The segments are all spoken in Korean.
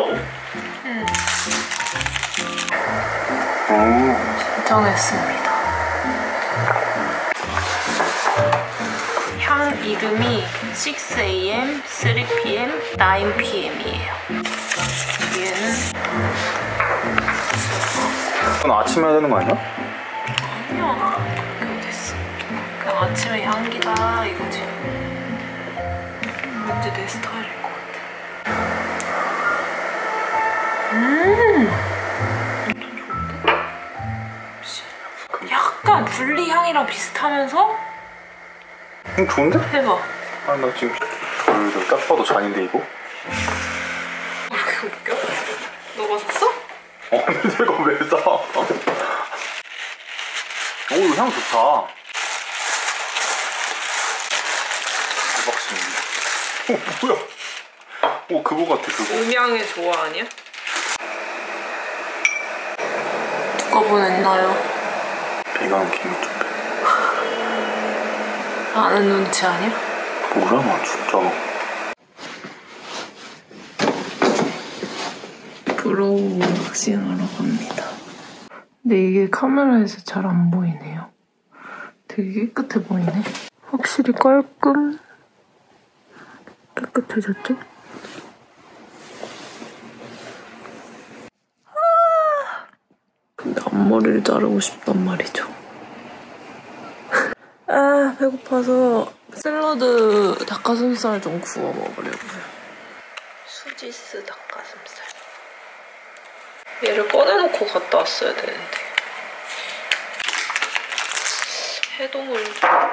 응. 신청했습니다. 향 이름이 6am, 3pm, 9pm이에요. 얘는 그건 아침에 해야 되는 거 아니야? 아니야. 그거 됐어. 그냥 아침에 향기다 이거지. 왠지 내 스타일일 것 같아. 완전 좋은데? 약간 분리향이랑 비슷하면서? 좋은데? 해봐. 아, 나 지금 딱 봐도 잔인데 이거? 왜 이렇게 웃겨? 너가 샀어? 내가 왜 사? 오, 이거 향 좋다. 대박신데. 뭐야? 오, 그거 같아, 그거. 음향의 조화 아니야? 누가 보냈나요? 배가는 김이 좀 아는 눈치 아니야? 뭐야, 나 진짜. 브로우 왁싱하러 갑니다. 근데 이게 카메라에서 잘 안 보이네요. 되게 깨끗해 보이네. 확실히 깔끔 깨끗해졌죠? 근데 앞머리를 자르고 싶단 말이죠. 아, 배고파서 샐러드 닭가슴살 좀 구워 먹으려고요. 수지스 닭가슴살. 얘를 꺼내놓고 갔다 왔어야 되는데. 해동을.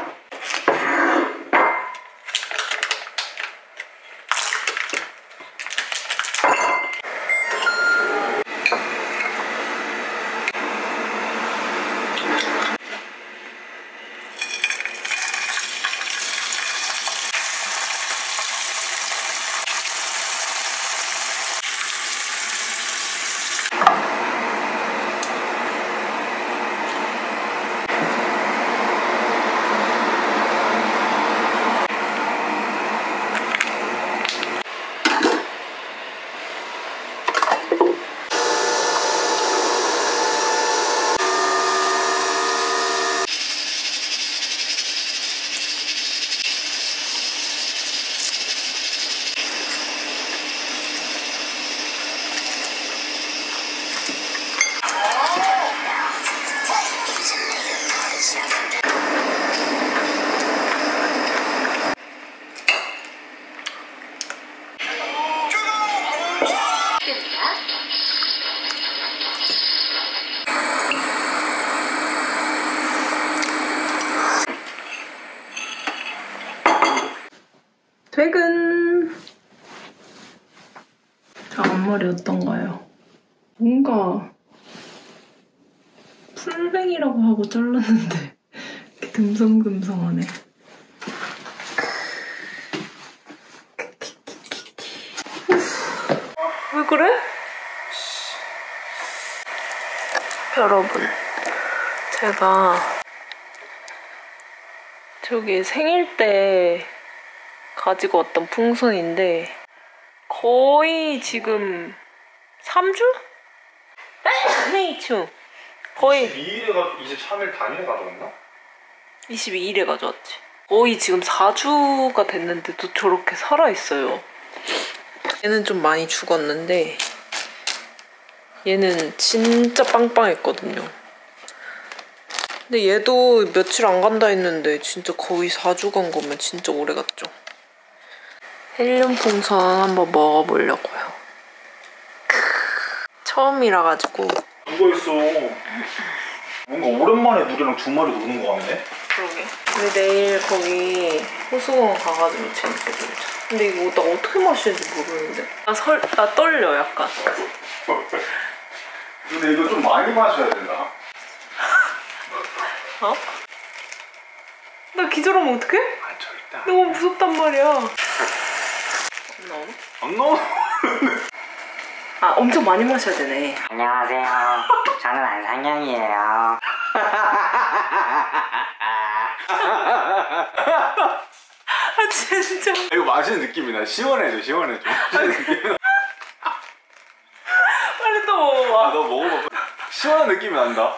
퇴근! 저 앞머리 어떤가요? 뭔가 풀뱅이라고 하고 잘랐는데 이렇게 듬성듬성하네. 왜 그래? 여러분, 제가 저기 생일 때 가지고 왔던 풍선인데 거의 지금 3주? 생일충 거의 23일 당일에 가져왔나? 22일에 가져왔지. 거의 지금 4주가 됐는데도 저렇게 살아있어요. 얘는 좀 많이 죽었는데 얘는 진짜 빵빵했거든요. 근데 얘도 며칠 안 간다 했는데 진짜 거의 4주 간 거면 진짜 오래 갔죠. 헬륨 풍선 한번 먹어보려고요. 처음이라 가지고. 누가 있어. 뭔가 오랜만에 누리랑 주말에 노는 거 같네? 그러게. 우리 내일 거기 호수공원 가가지고 재밌게 놀자. 근데 이거 나 어떻게 마시는지 모르는데. 나 떨려 약간. 근데 이거 좀 많이 마셔야 된다. 어? 나 기절하면 어떡해? 아, 절대. 너무 무섭단 말이야. 안 나오나? 안 나와. 아, 엄청 많이 마셔야 되네. 안녕하세요. 저는 안상현이에요. 아, 진짜. 이거 마시는 느낌이 나. 시원해져, 시원해져. 먹어봐. 너 먹어봐. 시원한 느낌이 난다.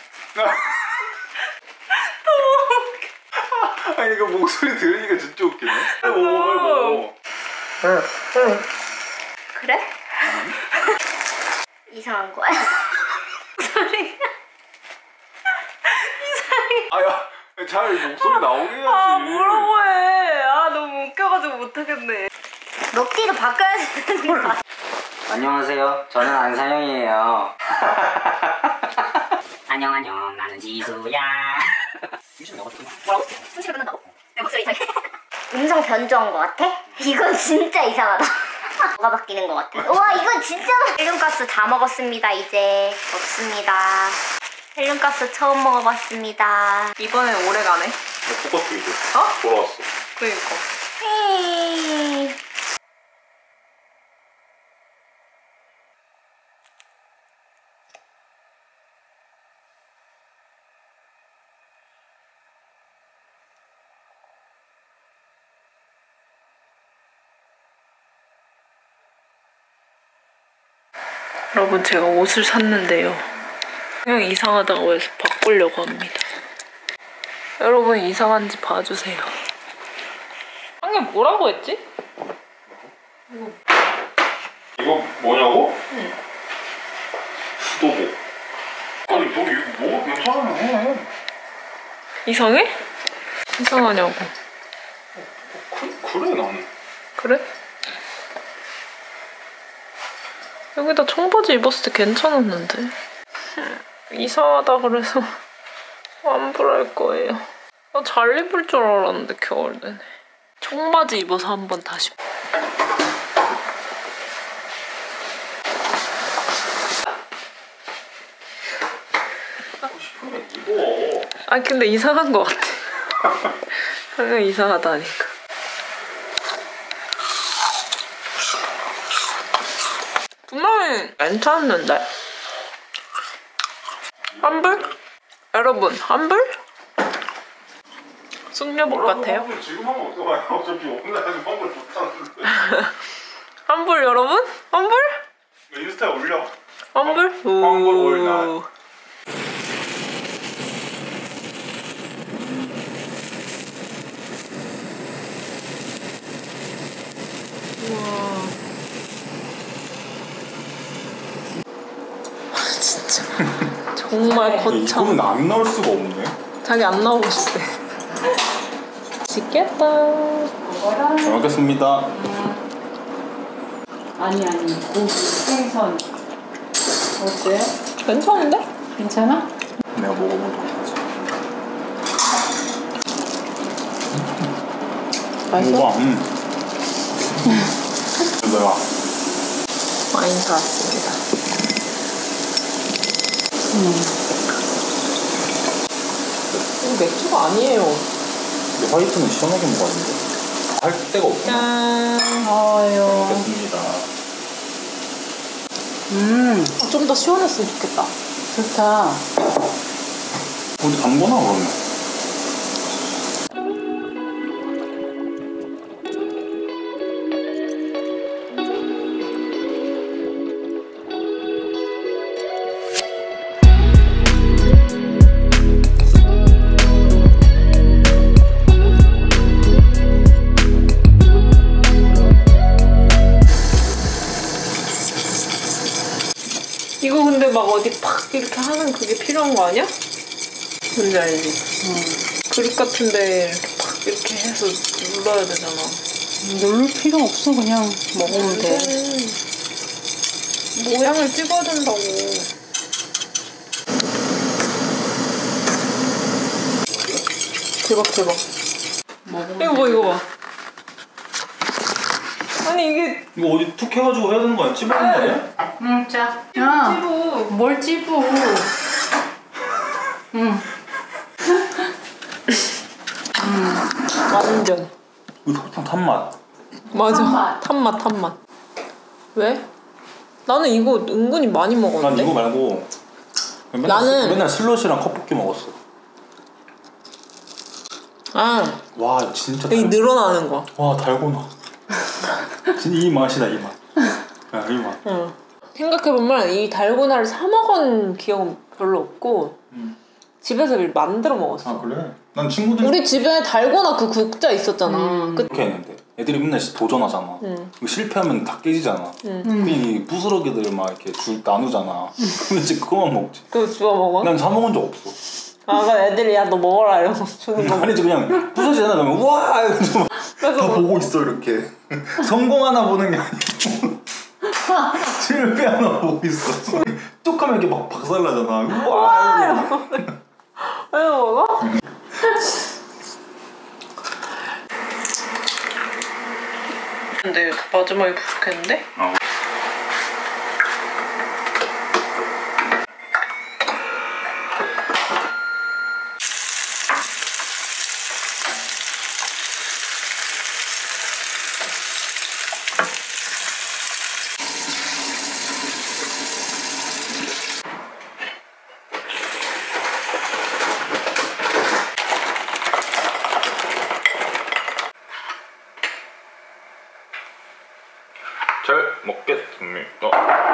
아니 이거 목소리 들으니까 진짜 웃기네. 빨리 먹어 빨리 먹어. 그래? 이상한 거야? 소리가 아야 잘 목소리 나오게 해야지. 아 뭐라고 해. 아 너무 웃겨가지고 못하겠네. 먹기를 바꿔야 되는 거야. 안녕하세요. 저는 안상형이에요. 안녕 안녕 나는 지수야. 미션 먹었어. 뭐라고? 순식을 끊는다고? 내 목소리 이상해. 음성 변조한 거 같아? 이건 진짜 이상하다. 뭐가 바뀌는 거 같아? 와 이건 진짜 헬륨가스 다 먹었습니다. 이제 없습니다. 헬륨가스 처음 먹어봤습니다. 이번엔 오래 가네. 똑같아 이제. 어? 돌아왔어. 그니까. 헤이. 여러분 제가 옷을 샀는데요. 그냥 이상하다고 해서 바꾸려고 합니다. 여러분 이상한지 봐주세요. 한 게 뭐라고 했지? 이거 뭐냐고? 응. 또 뭐? 아니 너 이거 뭐 괜찮으면 해. 이상해? 이상하냐고. 그래 나는. 그래? 여기다 청바지 입었을 때 괜찮았는데. 이상하다 그래서 환불할 거예요. 나 잘 입을 줄 알았는데 겨울 내내. 청바지 입어서 한번 다시. 입어. 아 근데 이상한 거 같아. 그냥 이상하다니까. 분명히 괜찮은데? 환불? 여러분 환불? 숙녀복 같아요? 지금 하면 어떡해요? 어차피 온라인 환불 못하는데. 환불 여러분? 환불? 인스타에 올려. 환불? 환불 올나. 우와. 진짜 정말 거참. 이건 안 나올 수가 없네. 자기 안 나오고 싶대. 맛있겠다. 잘 먹겠습니다. 아니 고기 생선 어때? 괜찮은데? 괜찮아? 내가 먹어보도록 하지. 맛있어? 먹어봐. 내가 와인 사왔습니다. 이거 맥주가 아니에요. 근데 화이트는 시원하게 먹었는데 할 데가 없구나. 짠. 아유. 먹겠습니다. 좀 더 시원했으면 좋겠다. 좋다. 어디 담거나 그러면. 이거 근데 막 어디 팍 이렇게 하는 그게 필요한 거 아니야? 뭔지 알지? 그릇 같은데 이렇게 팍 이렇게 해서 눌러야 되잖아. 누를 필요 없어. 그냥 먹으면 돼. 모양을 찍어야 된다고. 대박 대박. 이거 봐 이거 봐. 아니 이게 이거 어디 툭 해가지고 해야 되는 거 아니야? 찝어야 되는 거 아니야? 응, 자. 야, 찌부. 뭘 찝어? 응. 완전. 이거 설탕 탄맛. 맞아. 탄맛. 왜? 나는 이거 은근히 많이 난 먹었는데. 이거 말고 맨날 슬롯이랑 컵볶이 먹었어. 아 와 진짜 여기 늘어나는 거. 와 달고나. 진짜 이 맛이다 이 맛. 야, 이 맛. 응. 생각해보면 이 달고나를 사 먹은 기억은 별로 없고 집에서 만들어 먹었어. 아 그래? 난 친구들 우리 집에 달고나 그 국자 있었잖아. 그... 그렇게 했는데 애들이 맨날 도전하잖아. 그거 실패하면 다 깨지잖아. 그럼 이 부스러기들 막 이렇게 나누잖아. 그럼 이제 그거만 먹지. 그거 주워 먹어? 난 사 먹은 적 없어. 아, 그럼 애들이 야 너 먹어라 이러고 주는 거. 아니지 그냥 부서지잖아. 그러면 우와 이러면서 다 보고 있어 이렇게. 성공하나 보는 게 아니고 실패하나 보고 있어. 뚝 하면 이렇게 막 박살나잖아. 우와 이러고. 왜 먹어? 근데 마지막에 부족했는데? 잘 먹겠습니다.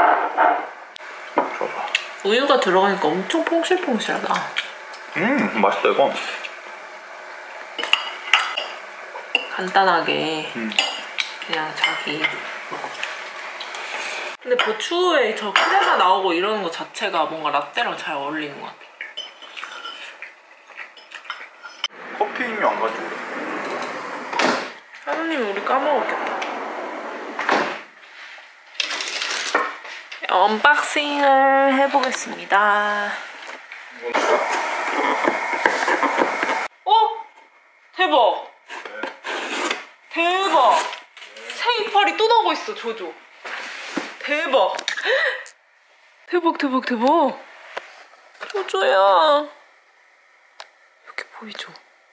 좋아. 우유가 들어가니까 엄청 퐁실퐁실하다. 맛있다 이거. 간단하게 그냥 자기. 근데 부추에 저 크레마 나오고 이러는 거 자체가 뭔가 라떼랑 잘 어울리는 것 같아. 커피임이 안 가지고 그래. 하느님 우리 까먹었겠다. 언박싱을 해보겠습니다. 대박! 대박! 새 이빨이 또 나고 있어, 조조. 대박! 대박, 대박, 대박! 조조야. 이렇게 보이죠?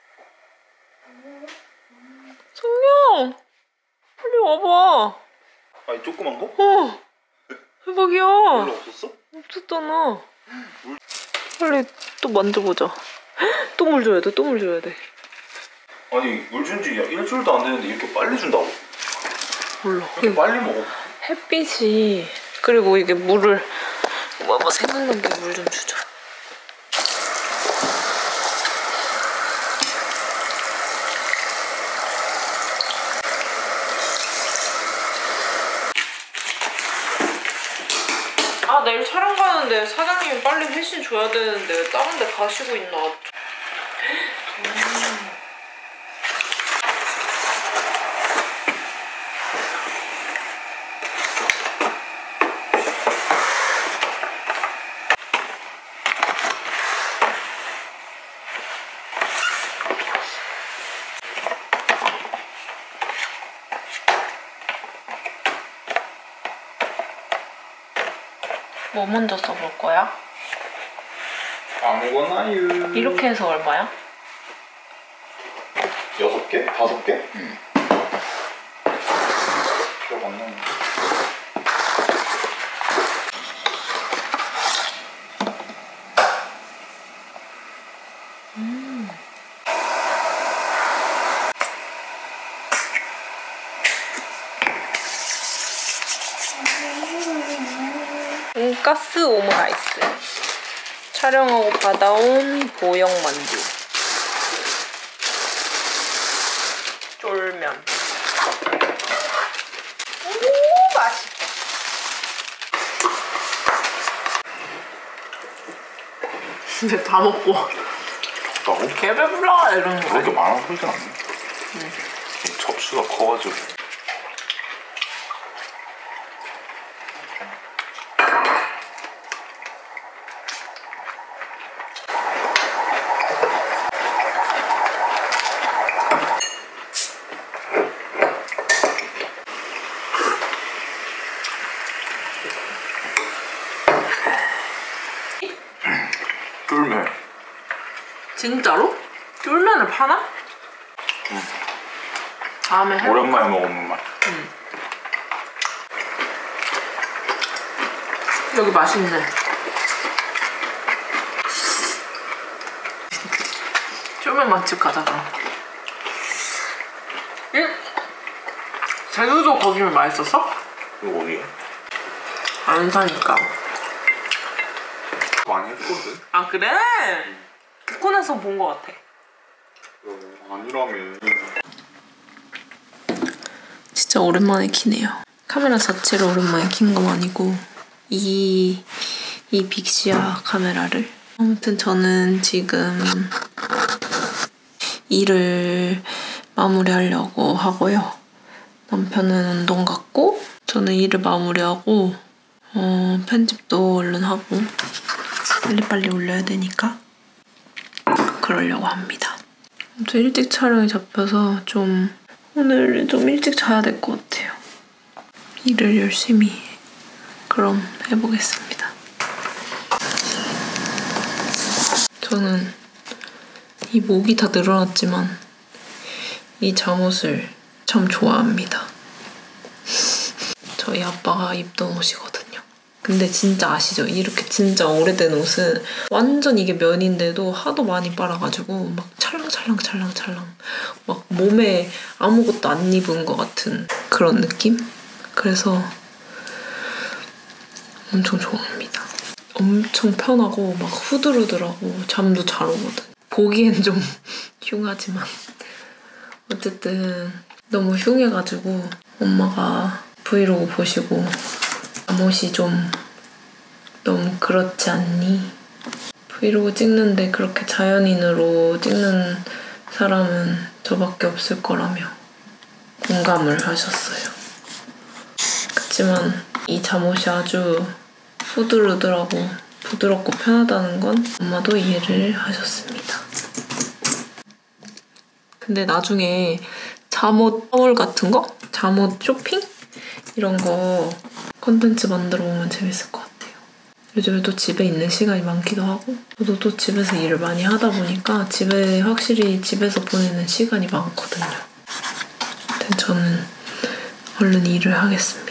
성령! 빨리 와봐. 아니 조그만 거? 대박이야. 원래 없었어? 없었잖아. 빨리 또 만져보자. 또 물 줘야 돼, 또 물 줘야 돼. 아니 물 준 지 일주일도 안 되는데 이렇게 빨리 준다고? 몰라. 이렇게 빨리 먹어. 햇빛이. 그리고 이게 물을 뭐 생각난 게 물 좀 주자. 아, 내일 촬영 가는데 사장님이 빨리 회신 줘야 되는데 다른 데 가시고 있나? 뭐 먼저 써볼 거야? 아무거나요. 이렇게 해서 얼마야? 6개? 5개? 응. 기억 안 나네. 돈가스 오므라이스. 촬영하고 받아온 보영 만두. 쫄면. 오, 맛있다. 근데 다 먹고 나고? 개배불러 이러는 거 그렇게 아니야? 많아 보이진 않네. 이 접시가 커가지고. 쫄면. 진짜로? 쫄면을 파나? 응. 다음에 해볼까? 오랜만에 먹으면 맛. 여기 맛있네. 쫄면 맛집 가자 그럼. 응? 제주도 거기면 맛있었어? 이거 어디야? 안 사니까. 많이 했거든? 아 그래? 코코넛에서 본 거 같아. 아니라며. 진짜 오랜만에 키네요. 카메라 자체를 오랜만에 킨 건 아니고 이 빅시아 카메라를. 아무튼 저는 지금 일을 마무리하려고 하고요. 남편은 운동 갔고 저는 일을 마무리하고 편집도 얼른 하고 빨리빨리 올려야 되니까 그러려고 합니다. 저 일찍 촬영이 잡혀서 오늘 좀 일찍 자야 될 것 같아요. 일을 열심히 그럼 해보겠습니다. 저는 이 목이 다 늘어났지만 이 잠옷을 참 좋아합니다. 저희 아빠가 입던 옷이거든요. 근데 진짜 아시죠? 이렇게 진짜 오래된 옷은 완전 이게 면인데도 하도 많이 빨아가지고 막 찰랑찰랑 막 몸에 아무것도 안 입은 것 같은 그런 느낌? 그래서 엄청 좋아합니다. 엄청 편하고 막 후들후들하고 잠도 잘 오거든. 보기엔 좀 흉하지만 어쨌든 너무 흉해가지고 엄마가 브이로그 보시고 잠옷이 좀 너무 그렇지 않니? 브이로그 찍는데 그렇게 자연인으로 찍는 사람은 저밖에 없을 거라며 공감을 하셨어요. 그치만 이 잠옷이 아주 후들후들하고 부드럽고 편하다는 건 엄마도 이해를 하셨습니다. 근데 나중에 잠옷 하울 같은 거? 잠옷 쇼핑? 이런 거 콘텐츠 만들어 보면 재밌을 것 같아요. 요즘에 또 집에 있는 시간이 많기도 하고 저도 또 집에서 일을 많이 하다 보니까 확실히 집에서 보내는 시간이 많거든요. 아무튼 저는 얼른 일을 하겠습니다.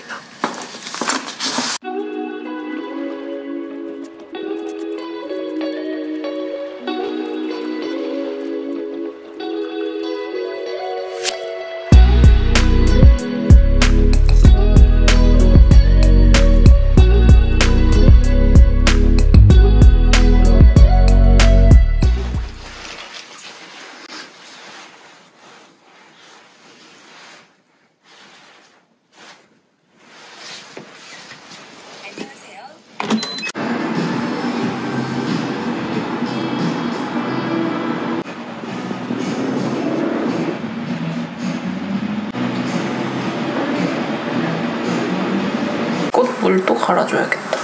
물 또 갈아줘야겠다.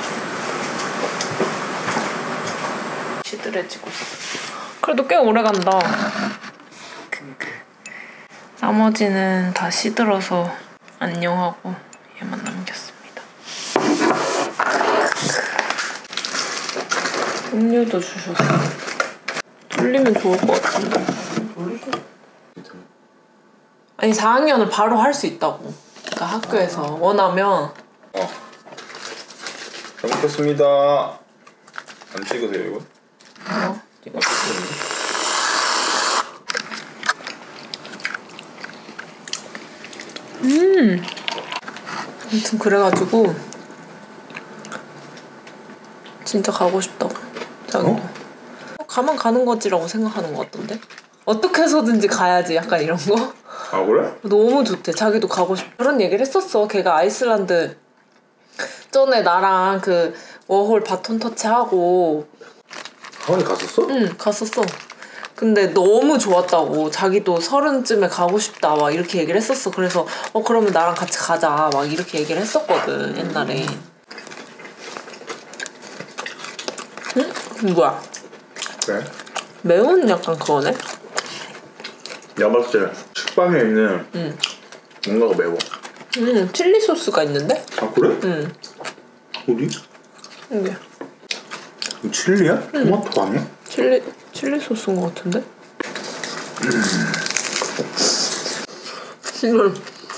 시들해지고 있어. 그래도 꽤 오래 간다. 나머지는 다 시들어서 안녕하고 얘만 남겼습니다. 음료도 주셨어. 돌리면 좋을 것 같은데. 아니 4학년을 바로 할 수 있다고. 그러니까 학교에서 원하면. 잘 먹겠습니다. 안 찍으세요 이거? 찍었어. 아무튼 그래가지고 진짜 가고 싶다고. 자기도. 가면 가는 거지라고 생각하는 것 같던데? 어떻게 해서든지 가야지 약간 이런 거? 아 그래? 너무 좋대. 자기도 가고 싶어. 그런 얘기를 했었어. 걔가 아이슬란드 전에 나랑 그 워홀 바톤 터치하고. 하원이 갔었어? 응, 갔었어. 근데 너무 좋았다고. 자기도 30쯤에 가고 싶다 막 이렇게 얘기를 했었어. 그래서 그러면 나랑 같이 가자 막 이렇게 얘기를 했었거든 옛날에. 응? 뭐야? 그래? 매운 약간 그거네? 내가 봤을 때 식빵에 있는 뭔가가 매워. 칠리 소스가 있는데? 아 그래? 응. 어디? 이게 이거 칠리야? 토마토 아니야? 칠리 소스인 것 같은데? 이걸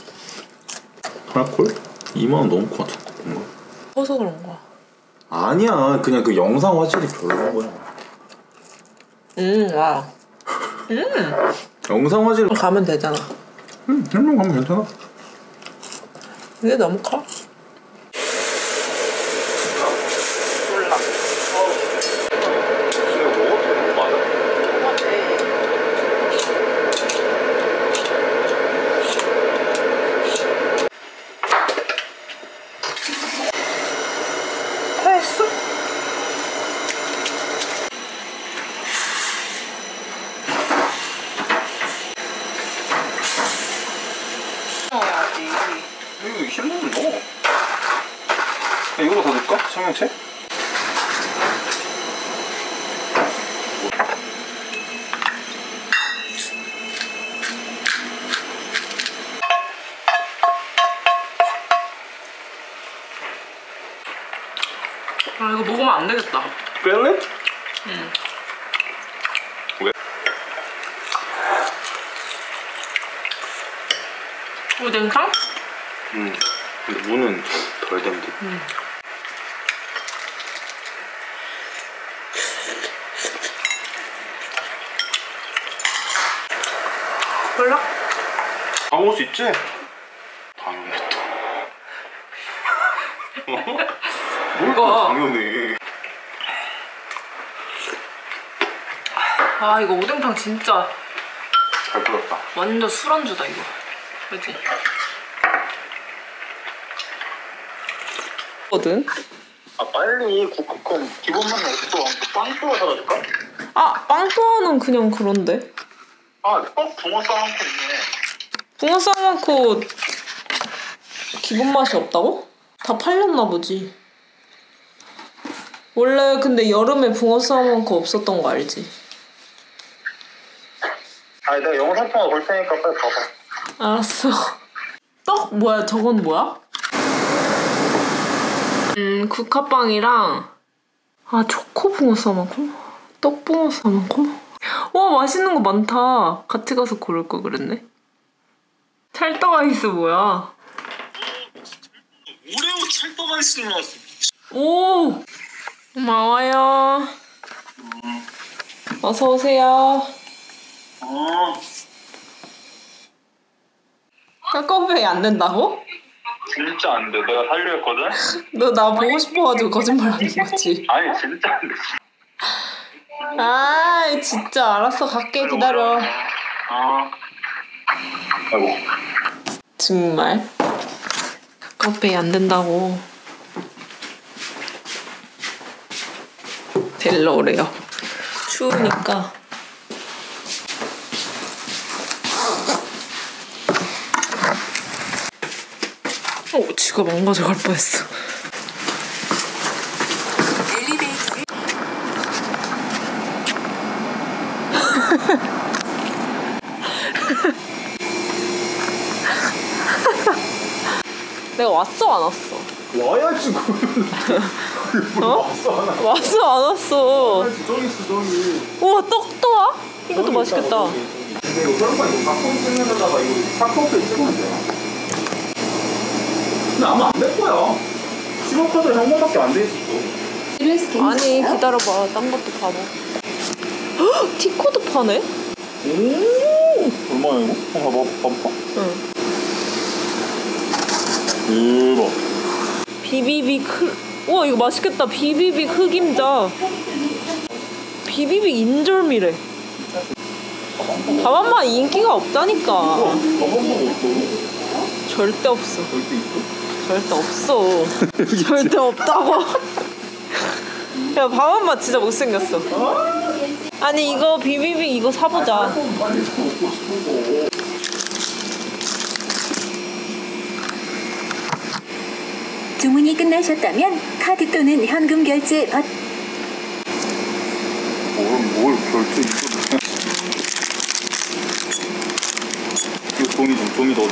할걸? 2만원 넘을 것 같아. 커서 그런 거야. 아니야, 그냥 그 영상 화질이 별로인 거야. 와. 영상 화질. 가면 되잖아. 헬멧 가면 괜찮아. 근데 너무 커. 샀어? 이거 흰물을 넣어. 이거로 더 넣을까? 성형채? 아 이거 먹으면 안 되겠다. 뺄래? 응. 왜? 오뎅탕? 근데 무는 덜 된대. 몰라? 다 먹을 수 있지? 당연했다. 뭐가? 당연해. 아 이거 오뎅탕 진짜 잘 끓였다. 완전 술안주다 이거. 그치? 거든? 아 빨리 국화콘 기본만 없어. 빵 쪼아 사다 줄까? 아 빵또아는 그냥 그런데. 아 붕어 싸먹고 있네. 붕어 싸먹고 기본 맛이 없다고? 다 팔렸나 보지. 원래 근데 여름에 붕어 싸먹고 없었던 거 알지? 아니 내가 영상 통화 볼 테니까 빨리 봐봐. 알았어. 떡 뭐야? 저건 뭐야? 국화빵이랑 초코 붕어 싸먹고? 떡 붕어 싸먹고? 와 맛있는 거 많다. 같이 가서 고를 거 그랬네. 찰떡 아이스 뭐야? 오레오 찰떡 아이스 나왔어. 오! 고마워요. 어서 오세요. 까까오백이 안 된다고? 진짜 안 돼. 내가 살려 했거든? 너 나 보고 싶어가지고 거짓말 하는 거지? 아니 진짜 안 돼. 아 진짜 알았어. 갈게. 기다려. 아이고. 정말? 까까오백이 안 된다고. 데리러 오래요. 추우니까. 지가 망가져갈 뻔했어. 내가 왔어 안 왔어? 와야지 그러면. 왔어 안 왔어? 왔어 안 왔어? 저기 있어 저기. 우와 떡도 와? 이것도 맛있겠다. 근데 이거 설마 이거 팝콘 찍는데다가 이거 팝콘 찍으면 되나? 근데 아마 안 될 거야. 10억 카드 현금밖에 안 돼 있었어. 아니 기다려봐. 딴 것도 봐봐. 헉! 티코드 파네? 오 얼마야 이거? 한번 봐봐. 응. 대박. 비비빅 우와 이거 맛있겠다. 비비빅 흑임자. 비비빅 인절미래. 밥한마 인기가 없다니까. 저번보다 없어. 절대 없어. 절대 있어? 절대 없어. 절대 없다고. 야 밥한마 진짜 못생겼어. 아니 이거 비비빅 이거 사보자. 빨리 먹고 싶은 거. 주문이 끝나셨다면 카드 또는 현금 결제 버... 뭘 결제 이거. 이거 종이 넣어줘.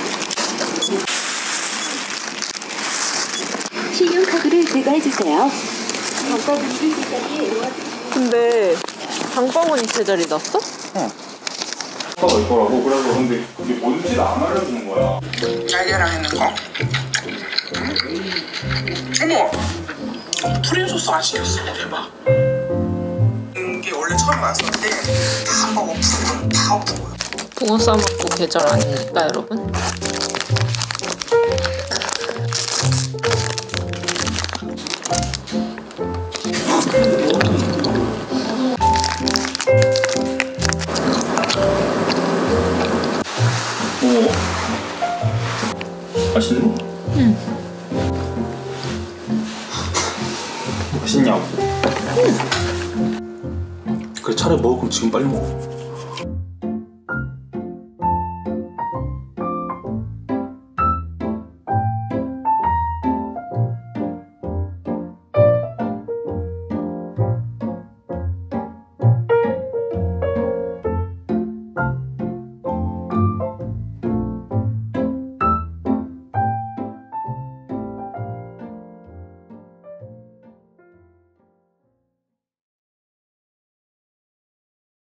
신용카드를 제거해주세요. 근데 장바구니 제자리 났어? 아빠가 있더라고. 그래서 근데 이게 뭔지를 안 알려주는 거야. 달걀 안에 있는 거? 어머! 프린 소스 안 시켰어. 대박. 이게 원래 처음 왔을 때 다 먹어. 다 엎은 거야. 붕어 싸먹고 계절 아닙니까 여러분? 맛있네? 맛있냐고. 그래 차라리 먹을 거면 지금 빨리 먹어.